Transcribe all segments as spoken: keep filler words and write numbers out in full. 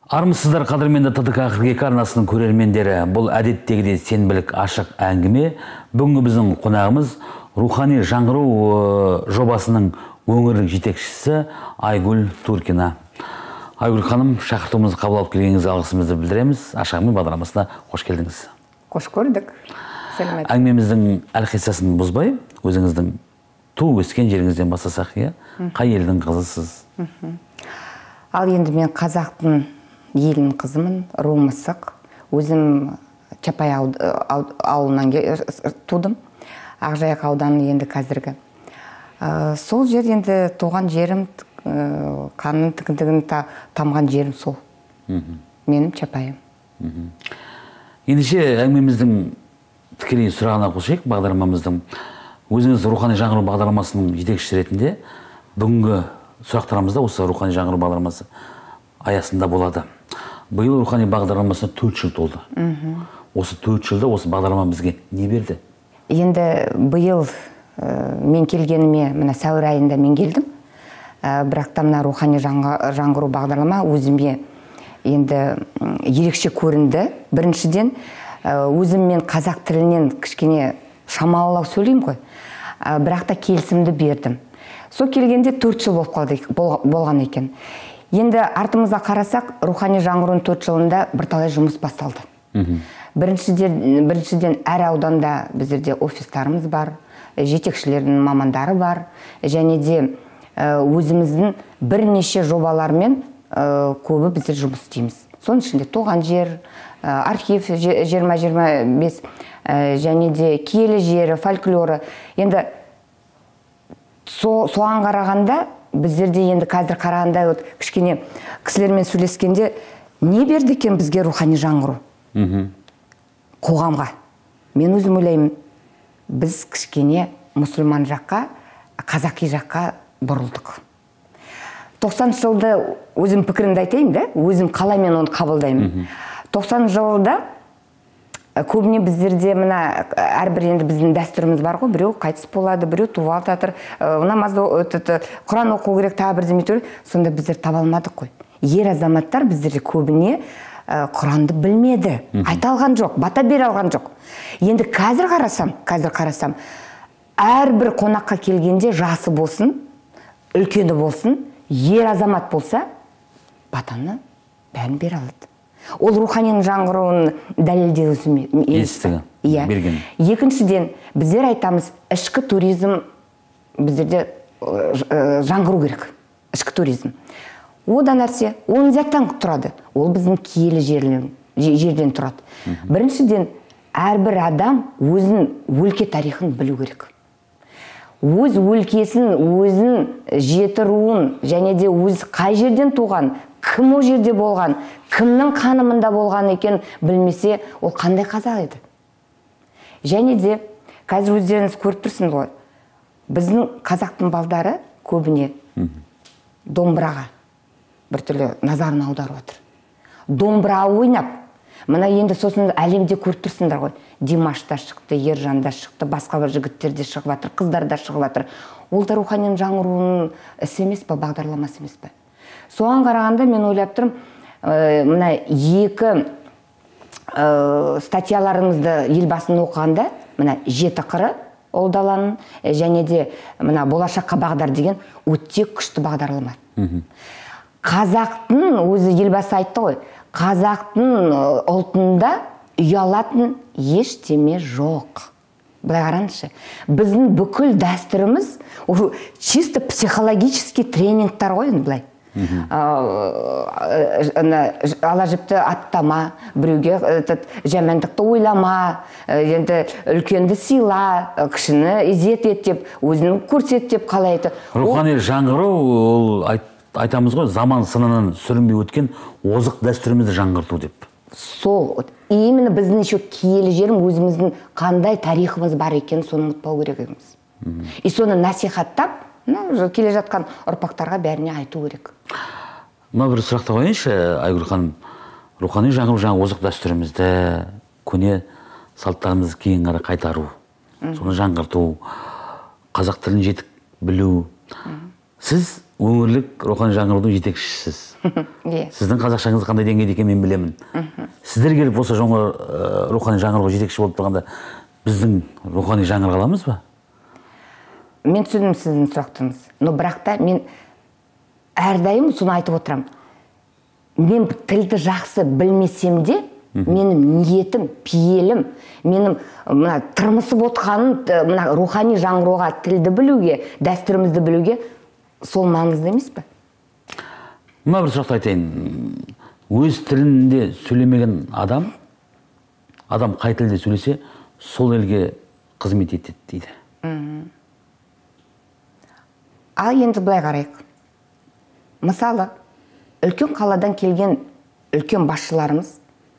Армысыздар қадірменді Т Д К қырық екі арнасының көрермендері. Бұл әдеттегідей сенбілік ашық әңгіме. Бүгінгі біздің қонағымыз рухани жаңғыру жобасының өңірлік жетекшісі Айгүл Туркина. Айгүл ханым, шақыртуымызды қабыл алып келгеніңізге алғысымызды білдіреміз. Ашық әңгіме бағдарламасына қош келдіңіз. Қош көрдік. Сәлемет. Әңгімеміздің әлқиссасын бұзбай, өзіңіздің туып өскен жеріңізден бастасақ, қай елдің қызысыз? Ал енді мен қазақтың елінің қызымын, руы мысық. Өзім Чапай ауылынан тудым. Ақжайық ауданы енді қазіргі. Сол жер енді туған жерім, қанның тігіндігін тамған жерім сол. Менің Чапайым. Ендеше әңгімеміздің тікелей сұрағына қосайық бағдарламамыздың. Өзіңіз рухани жаңғыру бағдарламасының жетекшісі ретінде бүгінгі сұрақтарымызда осы рухани жаңғыру бағдарламасы аясында болады. Биыл рухани бағдарламасына төрт жыл толды. Осы төрт жылда осы бағдарлама бізге не берді? Енді биыл мен келгеніме, мына сәуір айында мен келдім. Бірақ та мына рухани жаңғыру бағдарлама өзіме енді ерекше көрінді. Біріншіден, өзім мен қазақ тілінен кішкене шамалылау сөйлеймін ғой. Бірақ та келісімді бердім. Сол келгенде төрт жыл болған екен. Енді артымызға қарасақ, рухани жаңғырудың төрт жылында бірталай жұмыс басталды. Біріншіден әр ауданда біздерде офистарымыз бар, жетекшілердің мамандары бар, және де өзіміздің бірнеше жобалармен көбі біздер жұмыс істейміз. Соның ішінде туған жер, архив жиырма жиырма бес, және де киелі жері, фольклоры. Енді соған қарағанда біздерде енді қазір қарағанда кішкене кісілермен сөйлескенде не берді екен бізге рухани жаңғыру? Қоғамға. Мен өзім ойлаймын, біз кішкене мұсылман жаққа, қазақи жаққа бұрылдық. тоқсаныншы жылда өзім пікірімді айтайын да, өзім қалай мен оны қабылдаймын. тоқсаныншы жылда көбіне біздерде мына әрбір енді біздің дәстүріміз бар ғой, біреу қайтыс болады, біреу туып жатыр, намазды Құран оқу керек, тағы бірдеме төле. Сонда біздер таба алмадық қой. Ер азаматтар біздерде көбіне Құранды білмеді, айта алған жоқ, бата бере алған жоқ. Енді қазір қарасам, қазір қарасам, әрбір қонаққа келгенде жасы болсын, үлкені болсын, ер азамат болса, батаны бәрін бере алады. Ол руханин жаңғыруын дәлелдеу естігі берген. Екіншіден, біздер айтамыз, ішкі туризм біздерде жаңғыру керек. Ішкі туризм. Одан нәрсе, оның заттан тұрады. Ол біздің киелі жерден тұрады. Біріншіден, әрбір адам өзінің өлке тарихын білу керек. Өз өлкесін, өзін, жеті руын, және де өз қай жерден туған, кім о жерде болған, кімнің қанымында болған екен білмесе, ол қандай қазақ еді. Және де, қазір өздеріңіз көріп тұрсың ғой, біздің қазақтың балдары көбіне домбыраға бір түрлі назарын аударып отыр. Домбыра ойнап, мына енді сосын әлемде көріп тұрсыңдар ғой, Димаш та шықты, Ержан да шықты, басқа бір жігіттер де шығып жатыр, қыздар да шығып жатыр. Ол да рухани жаңғыруының ісі емес пе, бағдарламасы емес пе? Соған қарағанда мен ойлап тұрмын, мына екі статьяларымызды елбасын оқығанда, мына жеті қыры ол даланың, және де мына болашаққа бағдар деген өте күшті бағдарлама. Қазақтың, өзі елбасы айтты ғой, қазақтың ұлтында ұялатын ештеме жоқ. Былай қараңызшы, біздің бүкіл дәстүріміз чисто психологический тренингтар ғой, былай. Ала жіпті аттама, біреуге жамандықты ойлама, енді үлкенді сыйла, кішіні ізет ет деп, өзінің көрсет деп қалай айты. Рухани жаңғыру, ол айтамыз ғой, заман сынынан сүрінбей өткен озық дәстүрімізді жаңғырту деп. Сол, именно біздің еще киелі жерім, өзіміздің қандай тарихымыз бар екен, соны ұмытпау керек еміз. И соны насихаттап, келе жатқан ұрпақтарға бәріне айту керек. Мына бір сұрақты қойыңызшы, Айгүл ханым, рухани жаңғыру жаңа озық дәстүрімізді, көне салттарымызды кейін қарай қайтару, соны жаңғырту, қазақ тілін жетік білу. Сіз өңірлік рухани жаңғырудың жетекшісісіз. Сіздің қазақшаңыз қандай деңгейде екенін мен білемін. Сіздер келіп осы жоңғар рухани жаңғыруға жетекші болып тұрғанда біздің рухани жаңғырып аламыз ба? Мен түсіндім сіздің сұрақтарыңыз. Но бірақ та мен әрдайым соны айтып отырамын. Мен тілді жақсы білмесем де, менің ниетім, пейілім, менің мына тырмысып отқаным, мына рухани жаңғыруға тілді білуге, дәстүрімізді білуге сол маңызды емес пе? Мына бір сұрақты айтайын. Өз тілінде сөйлемеген адам, адам қай тілде сөйлесе, сол елге қызмет етеді дейді. Ал енді былай қарайық. Мысалы, үлкен қаладан келген үлкен басшыларымыз,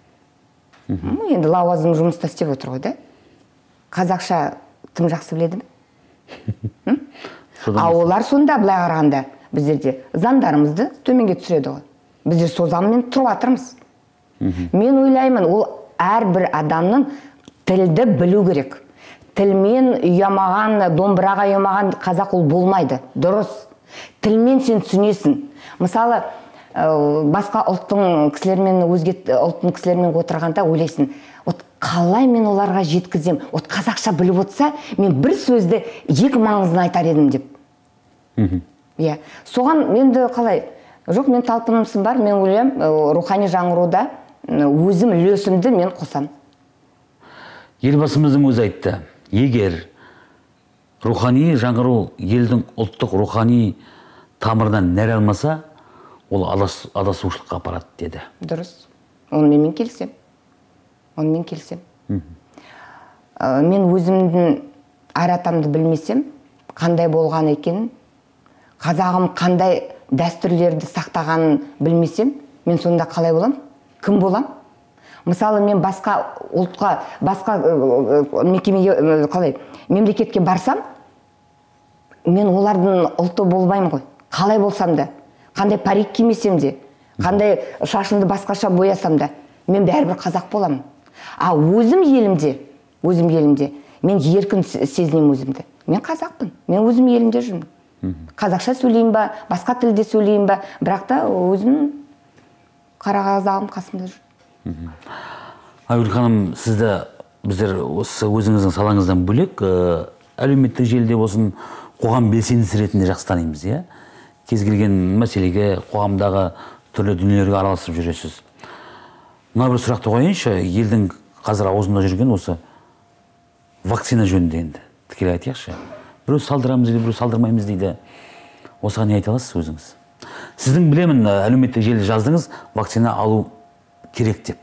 енді лауазым жұмыста істеп отыр ғой, да? Қазақша тым жақсы біледі ме? А олар сонда былай қарағанда біздерде заңдарымызды төменге түсіреді ғой. Біздер сол заңмен тұрып жатырмыз. Мен ойлаймын, ол әрбір адамның тілді білу керек. Тілмен ұямаған, домбыраға ұямаған қазақ ол болмайды. Дұрыс. Тілмен сен түсінесің. Мысалы, басқа ұлттың кісілермен, өзге ұлттың кісілермен отырғанда ойлайсың, от қалай мен оларға жеткізем, от қазақша біліп отса, мен бір сөзді екі маңызын айтар едім деп. Иә. Соған менді қалай? Жоқ, мен талпынымсым бар, мен ойлаймын, рухани жаңғыруда өзім үлесімді мен қосам. Елбасымыздың өзі айтты, егер рухани жаңғыру елдің ұлттық рухани тамырынан нәр алмаса, ол адасушылыққа апарады деді. Дұрыс. Онымен мен келсем. Онымен келсем. Мен өзімдің ар-атамды білмесем, қандай болған екенін, қазағым қандай дәстүрлерді сақтағанын білмесем, мен сонда қалай болам? Кім болам? Мысалы, мен басқа ұлтқа, басқа мекемеге, қалай, мемлекетке барсам, мен олардың ұлты болмаймын ғой. Қалай болсам да, қандай парик кимесем де, қандай шашымды басқаша боясам да, мен бәрібір қазақ боламын. А өзім елімде, өзім елімде, мен еркін сезінем өзімді. Мен қазақпын, мен өзім елімде жүрмін. Қазақша сөйлеймін ба, басқа тілде сөйлеймін ба, бірақ та өзім қара қазағым қасымда жүр. Айгүл ханым, сізді біздер өзіңіздің салаңыздан бөлек, әлеуметтік желіде болсын, қоғам белсендісі ретінде жақсы танимыз, иә? Кез келген мәселеге, қоғамдағы түрлі дүниелерге араласып жүресіз. Мына бір сұрақты қойыңызшы, елдің қазір аузында жүрген осы вакцина жөнінде енді тікелей айтайықшы. Біреу салдырамыз дейді, біреу салдырмаймыз дейді. Осыған не айта аласыз өзіңіз? Сіздің білемін, әлеуметтік желіде жаздыңыз, вакцина алу керек деп.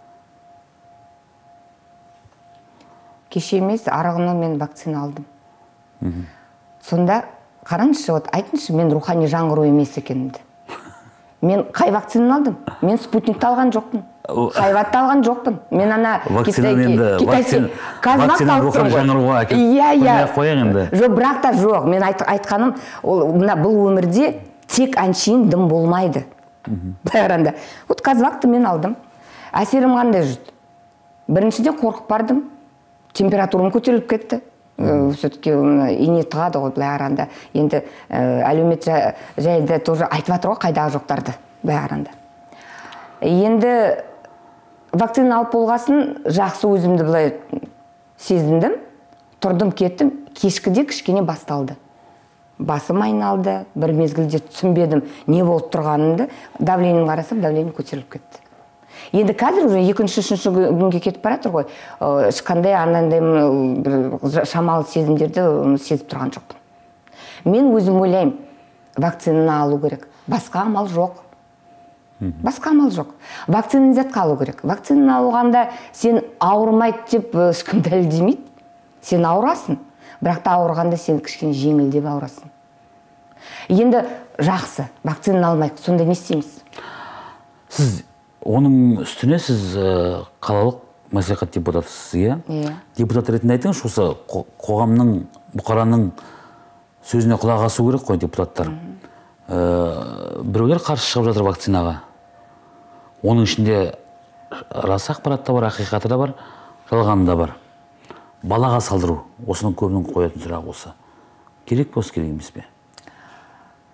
Кеше емес, арағына мен вакцина алдым. Сонда қараңызшы, вот айтыңызшы, мен рухани жаңғыру емес екенімді. Мен қай вакцинаны алдым? Мен спутникті алған жоқпын. Хайватты алған жоқпын. Мен ана вакцинаны рухани жаңғыруға әкеліп қояң енді. Жоқ, бірақ та жоқ. Мен айтқаным, бұл өмірде тек әншейін дым болмайды. Байранда. Вот казвакты мен алдым. Әсерім қандай жүрді. Біріншіден қорқып бардым. Температурам көтеріліп кетті. Все-таки ине тығады ғой былай аранда. Енді әлеумет жайды тоже айтып жатыр ғой қайдағы жоқтарды былай аранда. Енді вакцина алып болғасын жақсы өзімді былай сезіндім. Тұрдым, кеттім. Кешкіде кішкене басталды. Басым айналды. Бір мезгілде түсінбедім не болып тұрғанымды. Давлением қарасам, давлением көтеріліп кетті. Енді қазір уже екінші, үшінші күнге кетіп баратыр ғой. Ешқандай анандай шамалы сезімдерді сезіп тұрған жоқпын. Мен өзім ойлаймын, вакцинаны алу керек. Басқа амал жоқ. Басқа амал жоқ. Вакцинаны затқа алу керек. Вакцинаны алғанда сен ауырмайды деп ешкім дәлелдемейді. Сен ауырасың, бірақ та ауырғанда сен кішкене жеңілдеп ауырасың. Енді жақсы, вакцинаны алмайық. Сонда не істейміз? Сіз оның үстіне сіз қалалық мәслихат депутатысыз, иә? Депутат ретінде айтыңыз, осы қоғамның, бұқараның сөзіне құлақ асу керек қой депутаттар. Біреулер қарсы шығып жатыр вакцинаға. Оның ішінде рас ақпарат та бар, ақиқаты да бар, жалғаны да бар. Балаға салдыру, осының көбінің қоятын сұрақ осы. Керек пе, осы керек емес пе?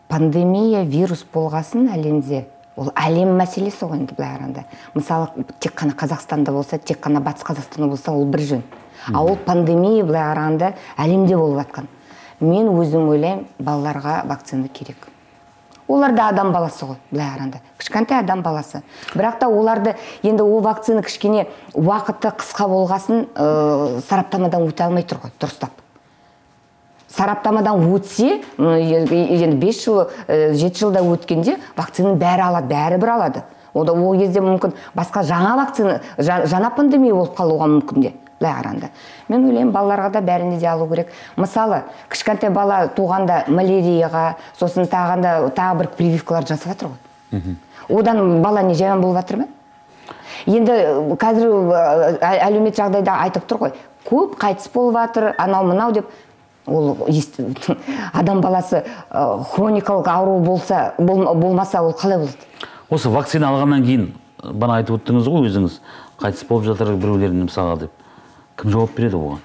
пандемия, вирус болғасын әлемде, ол әлем мәселесі ғой енді былай қарағанда. Мысалы, тек қана Қазақстанда болса, тек қана Батыс Қазақстанда болса, ол бір жөн. А ол пандемия былай қарағанда әлемде болып жатқан. Мен өзім ойлаймын, балаларға вакцина керек. Олар да адам баласы ғой, былай қарағанда. Кішкентай адам баласы. Бірақ та оларды енді ол вакцина кішкене уақыты қысқа болғасын, сараптамадан өте алмай тұр ғой, дұрыстап. Сараптамадан өтсе, енді бес жыл, жеті жылда өткенде вакцинаны бәрі алады, бәрі бір алады. Ода ол кезде мүмкін басқа жаңа вакцина, жаңа пандемия болып қалуға мүмкін де, былай қарағанда. Мен ойлаймын, балаларға да бәріне де алу керек. Мысалы, кішкентай бала туғанда малярияға, сосын тағанда тағы бір прививкалар жасап жатыр ғой. Одан бала не жаман болып жатыр ма? Енді қазір әлеумет жағдайда айтып тұр ғой, көп қайтыс болып жатыр, анау мынау деп. Ол адам баласы хроникалық ауру болса, болмаса ол қалай болады? Осы вакцина алғаннан кейін, бана айтып өттіңіз ғой өзіңіз, қайтыс болып жатыр біреулерін мысалға деп. Кім жауап береді оған?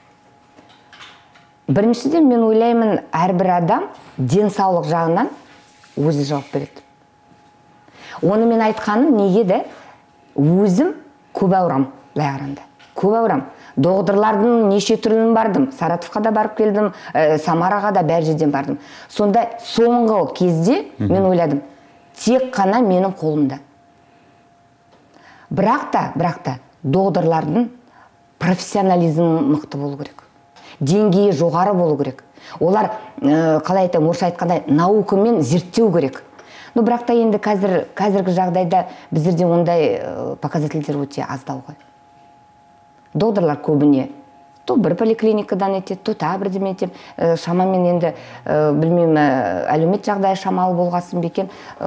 Біріншіден мен ойлаймын, әрбір адам денсаулық жағынан өзі жауап береді. Оны мен айтқаным неге де, өзім көп ауырам, былай қарағанда. Көп ауырам. Доғдырлардың неше түрлін бардым. Саратовқа да барып келдім, Самараға да бәр жерден бардым. Сонда соңғы кезде мен ойладым, тек қана менің қолымда. Бірақ та, бірақ та, доғдырлардың профессионализм мықты болу керек. Деңгейі жоғары болу керек. Олар, қалай айтам, орысша айтқандай, наукамен зерттеу керек. Но бірақ та енді қазір, қазіргі жағдайда біздерде ондай показательдер өте аздау ғой. Доғдырлар көбіне, то бір поликлиникадан етеді, то та бірдеме етеді. Шамамен енді, білмеймін, әлеумет жағдайы шамалы болғасын бекен,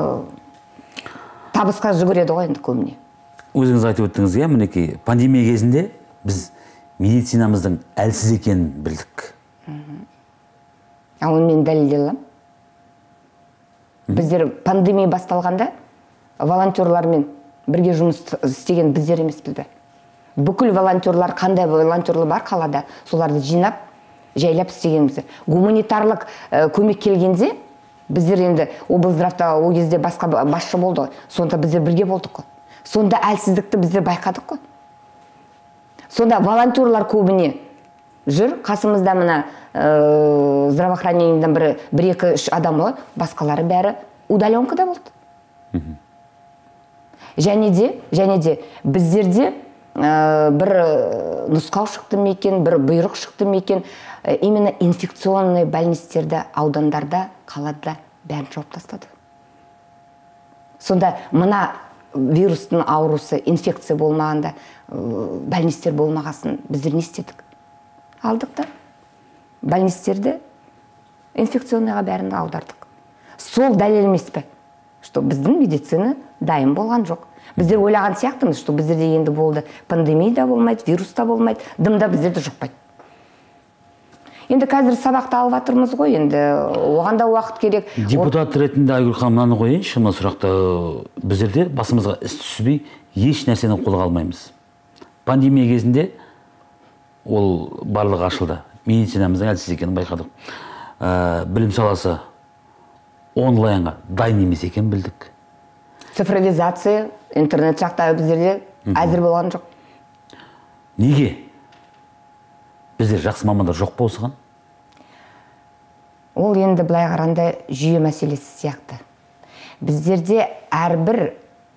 табысқа жүгіреді ғой енді көбіне. Өзіңіз айтып өттіңіз, иә, мінекей, пандемия кезінде біз медицинамыздың әлсіз екенін білдік. А оны мен дәлелдей аламын. Біздер пандемия басталғанда волонтерлармен бірге жұмыс істеген біздер емеспіз бе? Бүкіл волонтерлар, қандай волонтерлар бар қалада, соларды жинап, жайлап істегенімізді. Гуманитарлық көмек келгенде, біздер енді облздравта ол кезде басқа басшы болды, сонда біздер бірге болдық қой. Сонда әлсіздікті біздер байқадық қой. Сонда волонтерлар көбіне жүр, қасымызда мына здравоохранениеден бір екі үш адам ғой, басқалары бәрі удаленкада болды. Және де, және де біздерде бір нұсқау шықты мекен, бір бұйрық шықты мекен, именно инфекционный больництерді аудандарда, қалада бәрін жауып тастады. Сонда мына вирустың аурусы, инфекция болмағанда, больництер болмағасын біздер не істедік? Алдық та, больництерді инфекционныйға бәрін аудардық. Сол дәлел емес пе, что біздің медицина дайын болған жоқ. Біздер ойлаған сияқтымыз, что біздерде енді болды пандемия да болмайды, вирус та болмайды, дым да біздерде жұқпайды. Енді қазір сабақты алып жатырмыз ғой, енді оған да уақыт керек. Депутат ретінде Айгүл ханым, мынаны қояйыншы, мына сұрақты біздерде басымызға іс түспей еш нәрсені қолға алмаймыз. Пандемия кезінде ол барлығы ашылды. Медицинамыздың әлсіз екенін байқадық. Білім саласы онлайнға дайын емес екенін білдік. Цифровизация, интернет жақтағы біздерде әзір болған жоқ. Неге? Біздер жақсы мамандар жоқ па осыған? Ол енді былай қарағанда жүйе мәселесі сияқты. Біздерде әрбір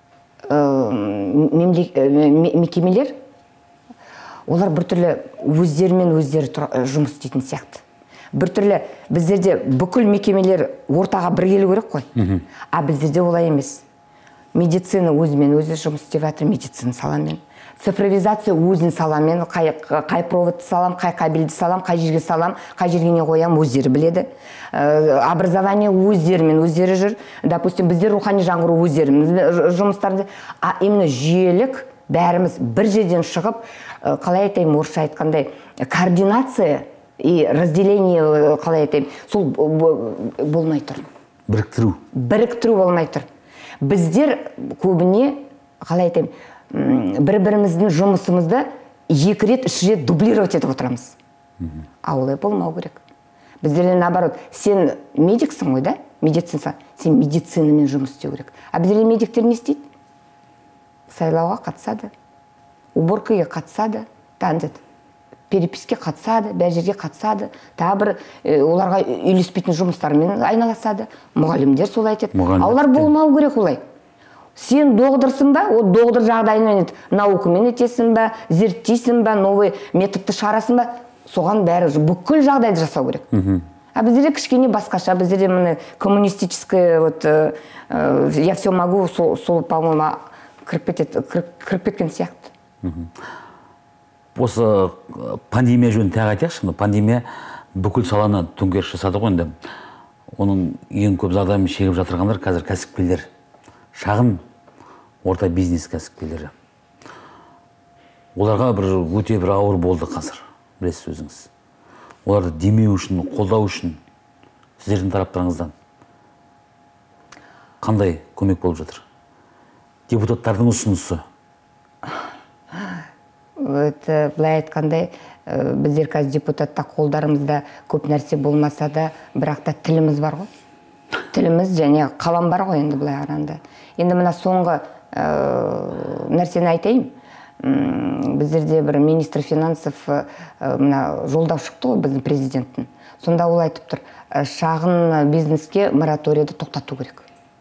мекемелер, олар біртүрлі өздерімен өздері жұмыс істейтін сияқты. Біртүрлі біздерде бүкіл мекемелер ортаға бір келу керек қой. А біздерде олай емес. Медицина өзімен өзі жұмыс істеп жатыр, медицина саламен. Цифровизация өзін саламен, қай проводты салам, қай кабельді салам, қай жерге салам, қай жерге не қоям, өздері біледі. Образование өздерімен өздері жүр. Допустим, біздер рухани жаңғыру өздеріміз жұмыстарды, а именно жүйелік бәріміз бір жерден шығып, қалай айтайым, орысша айтқандай, координация и разделение, қалай айтайым, сол болмай тұр. Біріктіру. Біріктіру болмай тұр. Біздер көбіне, қалай айтайым, бір-біріміздің жұмысымызды екі рет, үш рет дублировать етіп отырамыз. А олай болмау керек. Біздерде наоборот, сен медиксің ғой, да? медицина, сен медицинамен жұмыс істеу керек. А біздерде медиктер не істейді? Сайлауға қатысады, уборкаға қатысады, переписке қатысады, бәр жерге қатысады, тағы бір оларға үйлеспейтін жұмыстармен айналасады. Мұғалімдер солай айтады. Олар болмау керек олай. Сен доғдырсың ба, о доғдыр жағдайымен наукамен етесің ба, зерттейсің ба, новый методты шығарасың ба, соған бәрі бүкіл жағдайды жасау керек. А біздерде кішкене басқаша, біздерде міне коммунистическое, вот я все могу, сол, по-моему, кіріп кеткен сияқты. Осы пандемия жөнінде тағы айтайықшы, пандемия бүкіл саланы төңкеріс жасады ғой енді. Оның ең көп зардабын шегіп жатырғандар қазір кәсіпкерлер, шағын орта бизнес кәсіпкерлері. Оларға бір өте бір ауыр болды қазір, білесіз өзіңіз. Оларды демеу үшін, қолдау үшін сіздердің тараптарыңыздан қандай көмек болып жатыр? Депутаттардың ұсынысы. Былай айтқандай, біздер қазір депутатта қолдарымызда көп нәрсе болмаса да, бірақ та тіліміз бар ғой. Тіліміз және қалам бар ғой енді былай қарағанда. Енді мына соңғы нәрсені айтайын. Біздерде бір министр финансов жолдау шықты ғой біздің президенттің. Сонда ол айтып тұр, шағын бизнеске мораторийді тоқтату керек.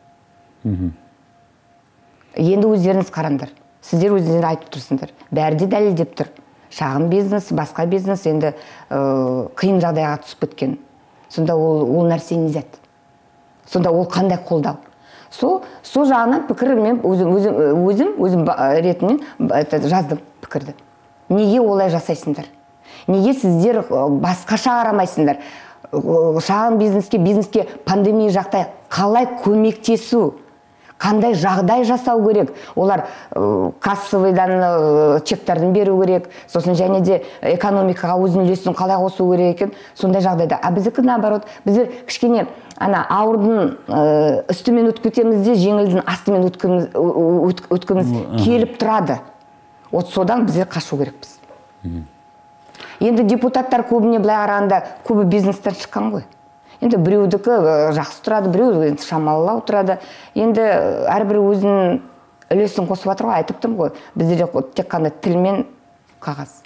Енді өздеріңіз қараңдар. Сіздер өздеріңіз айтып тұрсыңдар. Бәрі де дәлелдеп тұр. Шағын бизнес, басқа бизнес енді қиын жағдайға түсіп кеткен. Сонда ол нәрсе не зат? Сонда ол қандай қолдау? Сол жағынан пікір мен өзім өзім ретінен жаздым пікірді. Неге олай жасайсыңдар? Неге сіздер басқаша қарамайсыңдар? Шағын бизнеске, бизнеске пандемия жақтай қалай көмектесу? Қандай жағдай жасау керек? Олар кассовыйдан чектерін беру керек, сосын және де экономикаға өзінің үлесін қалай қосу керек екен, сондай жағдайда. А біздікі наоборот, біздер кішкене ана ауырдың үстімен өткіземіз де, жеңілдің астымен өткіміз келіп тұрады. От содан біздер қашу керекпіз. Енді депутаттар көбіне былай қарағанда көбі бизнестен шыққан ғой. Енді біреудікі жақсы тұрады, біреу шамалылау тұрады. Енді әрбір өзінің үлесін қосып жатыр ғой, айтып тұрмын ғой. Біздерде тек қана тіл мен қағаз.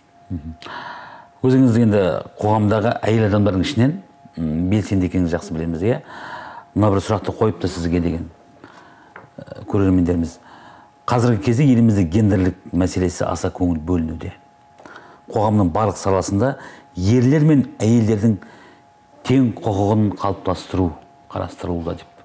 Өзіңіз енді қоғамдағы әйел адамдардың ішінен белсенді екеніңізді жақсы білеміз, иә? Мына бір сұрақты қойыпты сізге деген көрермендеріміз. Қазіргі кезде елімізде гендерлік мәселесі аса көңіл бөлінуде. Қоғамның барлық саласында ерлер мен әйелдердің тең құқығын қалыптастыру қарастырылуда деп.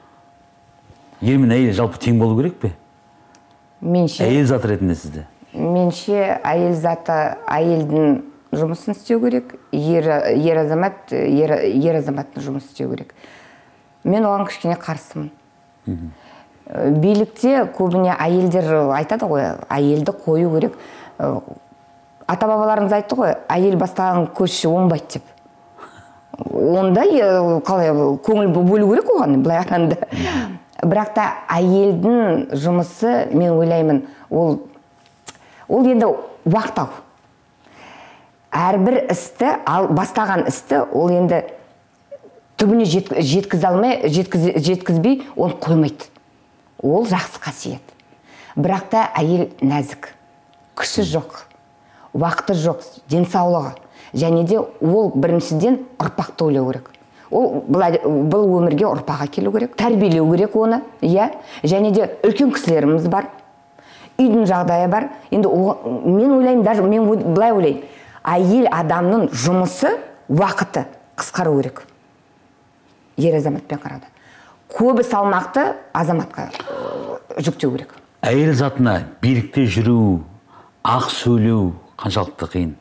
Ер мен әйел жалпы тең болу керек пе? Менше. Әйел заты ретінде сізде? Менше әйел заты әйелдің жұмысын істеу керек, ер азамат ер азаматтың жұмыс істеу керек. Мен оған кішкене қарсымын. Билікте көбіне әйелдер айтады ғой, әйелді қою керек. Ата-бабаларымыз айтты ғой, әйел бастаған көш оңбайды деп. Онда қалай көңіл бөлу керек оған, былай қарағанда. Бірақ та әйелдің жұмысы, мен ойлаймын, ол енді уақыт алу. Әрбір істі, бастаған істі, ол енді түбіне жеткізбей, оны қоймайды. Ол жақсы қасиет. Бірақ та әйел нәзік, күші жоқ, уақыты жоқ, денсаулығы. Және де ол біріншіден ұрпақты ойлау керек. Ол бұл өмірге ұрпақ әкелу керек, тәрбиелеу керек оны, иә. Және де үлкен кісілеріміз бар, үйдің жағдайы бар. Енді мен ойлаймын, даже мен былай ойлаймын, әйел адамның жұмысы, уақыты қысқару керек. Ер азаматпен қарады. Көбі салмақты азаматқа жүктеу керек. Әйел затына билікте жүру, ақ сөйлеу қаншалықты қиын?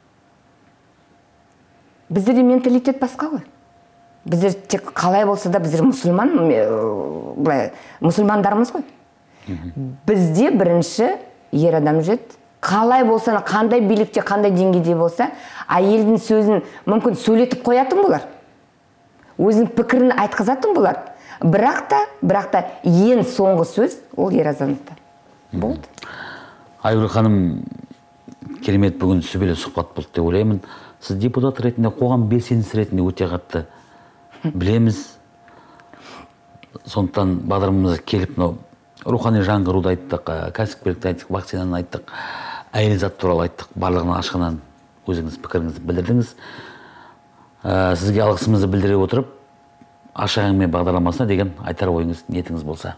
Біздерде менталитет басқа ғой. Біздер тек қалай болса да біздер мұсылман, мұсылмандарымыз ғой. Бізде бірінші ер адам жет, қалай болса, қандай билікте, қандай деңгейде болса, әйелдің сөзін мүмкін сөйлетіп қоятын болар. Өзінің пікірін айтқызатын болар. Бірақ та, бірақ та ең соңғы сөз ол ер азаматта. Болды. Айгүл ханым, керемет бүгін сүбелі сұхбат болды деп ойлаймын. Сіз депутат ретінде, қоғам белсендісі ретінде өте қатты білеміз. Сондықтан бағдарламамызға келіп, мынау рухани жаңғыруды айттық, кәсіпкерлікті айттық, вакцинаны айттық, әйел зат туралы айттық. Барлығына ашығынан өзіңіз пікіріңізді білдірдіңіз. Сізге алғысымызды білдіре отырып, ашық әңгіме бағдарламасына деген айтар ойыңыз, ниетіңіз болса.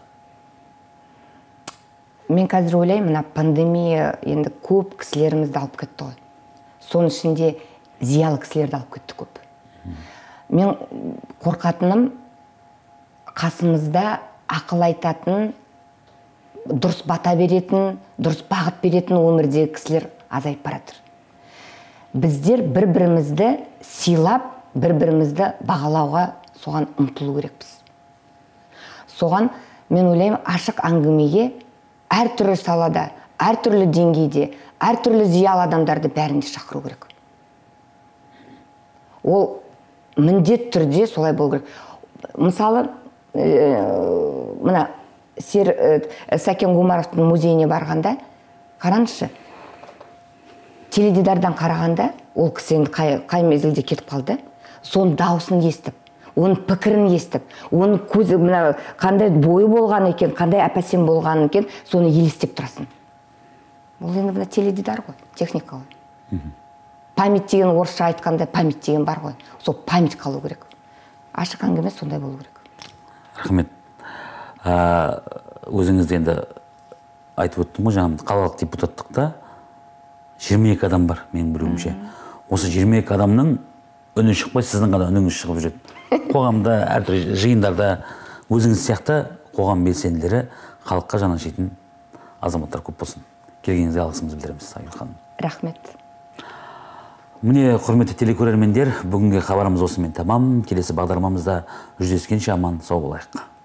Мен қазір ойлаймын, мына пандемия енді көп кісілерімізді алып кетті ғой. Соның ішінде зиялы кісілерді алып кетті көп. Мен қорқатыным, қасымызда ақыл айтатын, дұрыс бата беретін, дұрыс бағыт беретін өмірдегі кісілер азайып баратыр. Біздер бір-бірімізді сыйлап, бір-бірімізді бағалауға соған ұмтылу керекпіз. Соған мен ойлаймын, ашық әңгімеге әртүрлі салада, әртүрлі деңгейде, әртүрлі зиялы адамдарды бәрінде шақыру керек. Ол міндет түрде солай болу керек. Мысалы, мына Сәкен Омаровтың музейіне барғанда, қараңызшы, теледидардан қарағанда, ол кісі енді қай мезгілде кетіп қалды, соның дауысын естіп, оның пікірін естіп, оның көзі қандай бойы болған екен, қандай әпәсем болған екен, соны елестеп тұрасың. Ол енді мына теледидар ғой, техника ғой. Память деген орысша айтқанда память деген бар ғой. Сол память қалу керек. Ашық әңгіме сондай болу керек. Рахмет. Өзіңізді енді айтып өттім ғой, жаңағы қалалық депутаттықта жиырма екі адам бар, менің білуімше. Осы жиырма екі адамның үні шықпай, сіздің ғана үніңіз шығып жүреді. Қоғамда, әртүрлі жиындарда өзіңіз сияқты қоғам белсенділері, халыққа жаны ашитын азаматтар көп болсын. Келгеніңізге алғысымызды білдіреміз, Айгүл ханым. Рахмет. Міне, құрметті телекөрермендер, бүгінгі хабарымыз осымен тамам. Келесі бағдарламамызда жүздескенше аман сау болайық.